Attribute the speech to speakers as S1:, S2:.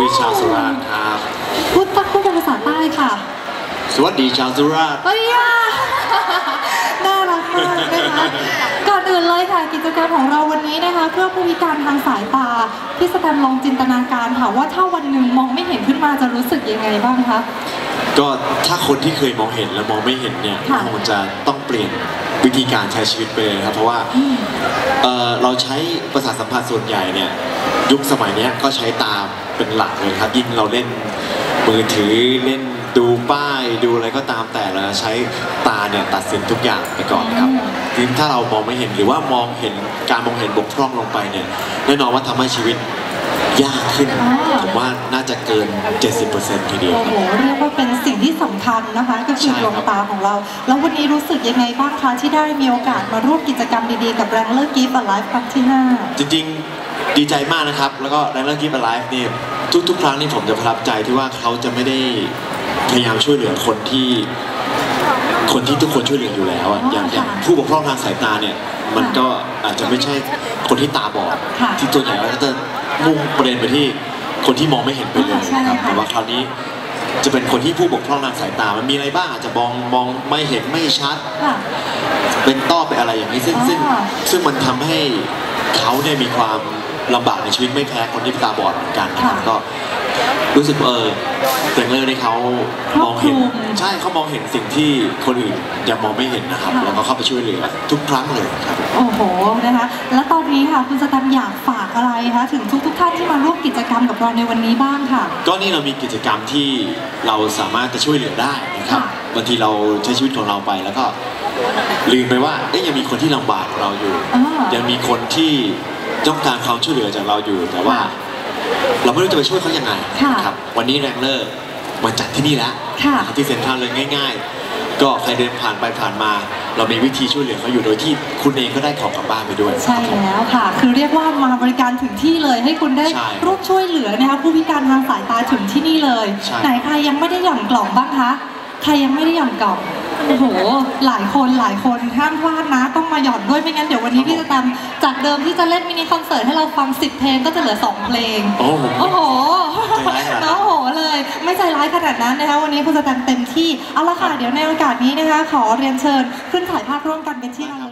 S1: ชาวสุราษฎร์ครับ
S2: พูดเป็นภาษาใต้ค่ะ
S1: สวัสดีชาวสุราษฎร์
S2: เฮ้ยน่ารักมากนะคะก่อนอื่นเลยค่ะกิจกรรมของเราวันนี้นะคะเพื่อผู้พิการทางสายตาพี่สแตมลองจินตนาการค่ะว่าถ้าวันหนึ่งมองไม่เห็นขึ้นมาจะรู้สึกยังไงบ้างคะ
S1: ก็ถ้าคนที่เคยมองเห็นและมองไม่เห็นเนี่ยคงจะต้องเปลี่ยนวิธีการใช้ชีวิตไปเลยครับเพราะว่าเราใช้ประสาทสัมผัสส่วนใหญ่เนี่ยยุคสมัยนี้ก็ใช้ตาเป็นหลักเลยครับยิ่งเราเล่นมือถือเล่นดูป้ายดูอะไรก็ตามแต่เราใช้ตาเนี่ยตัดสินทุกอย่างไปก่อนครับทีนี้ถ้าเรามองไม่เห็นหรือว่ามองเห็นการมองเห็นบกพร่องลงไปเนี่ยแน่นอนว่าทำให้ชีวิตยากขึ้นผมว่าน่าจะเกิน 70% ทีเดียว
S2: โอ้โหเรียกว่าเป็นสิ่งที่สำคัญนะคะก็คือดวงตาของเราแล้ววันนี้รู้สึกยังไงบ้างคะที่ได้มีโอกาสมาร่วมกิจกรรมดีๆกับ Wrangler Gift Alive ครั้งที่5
S1: จริงๆดีใจมากนะครับแล้วก็ Wrangler Gift Alive นี่ทุกๆครั้งนี่ผมจะประทับใจที่ว่าเขาจะไม่ได้พยายามช่วยเหลือคนที่ทุกคนช่วยเหลืออยู่แล้วอย่างผู้บกพร่องทางสายตาเนี่ยมันก็อาจจะไม่ใช่คนที่ตาบอดที่ตัวใหญ่แล้วก็จะมุ่งประเด็นไปที่คนที่มองไม่เห็นไปเลยครับแต่ว่าคราวนี้จะเป็นคนที่ผู้บกพร่องทางสายตามันมีอะไรบ้างอาจจะมองไม่เห็นไม่ชัดเป็นต้อเป็นอะไรอย่างนี้ซึ่งมันทำให้เขาเนี่ยมีความลำบากในชีวิตไม่แพ้คนที่ตาบอดเหมือนกันก็รู้สึกแต่เงยในเขามองเห็นใช่เขามองเห็นสิ่งที่คนอื่นยังมองไม่เห็นนะครับแล้วก็เข้าไปช่วยเหลือทุกครั้งเลยครับ
S2: โอ้โหนะคะแล้วตอนนี้ค่ะคุณสแตมอยากฝากอะไรคะถึงทุกท่านที่มาร่วมกิจกรรมกับเราในวันนี้บ้างค่ะ
S1: ก็นี่เรามีกิจกรรมที่เราสามารถจะช่วยเหลือได้นะครับบางทีเราใช้ชีวิตของเราไปแล้วก็ลืมไปว่ายังมีคนที่ลำบากเราอยู่ยังมีคนที่ต้องการความช่วยเหลือจากเราอยู่แต่ว่าเราไม่รู้จะไปช่วยเขายังไงครับวันนี้Wranglerมาจัดที่นี่แล้วที่เซ็นทรัลเลยง่ายๆก็ใครเดินผ่านไปผ่านมาเรามีวิธีช่วยเหลือเขาอยู่โดยที่คุณเองก็ได้ของกลับบ้านไปด้วย
S2: ใช่แล้วค่ะคือเรียกว่ามาบริการถึงที่เลยให้คุณได้ร่วมช่วยเหลือนะคะผู้พิการทางสายตาถึงที่นี่เลยไหนใครยังไม่ได้หย่อนกล่องบ้างคะใครยังไม่ได้หย่อนกล่องโอ้โหหลายคนห้ามพลาดนะต้องมาหย่อนด้วยไม่งั้นเดี๋ยววันนี้พี่จะทำจากเดิมที่จะเล่นมินิคอนเสิร์ตให้เราฟัง10 เพลงก็จะเหลือ2 เพลงโอ้โหโอ้โหเลยไม่ใจร้ายขนาดนั้นนะคะวันนี้คุณจะเต็มที่เอาละค่ะเดี๋ยวในโอกาสนี้นะคะขอเรียนเชิญขึ้นถ่ายภาพร่วมกันเป็นที่ระลึก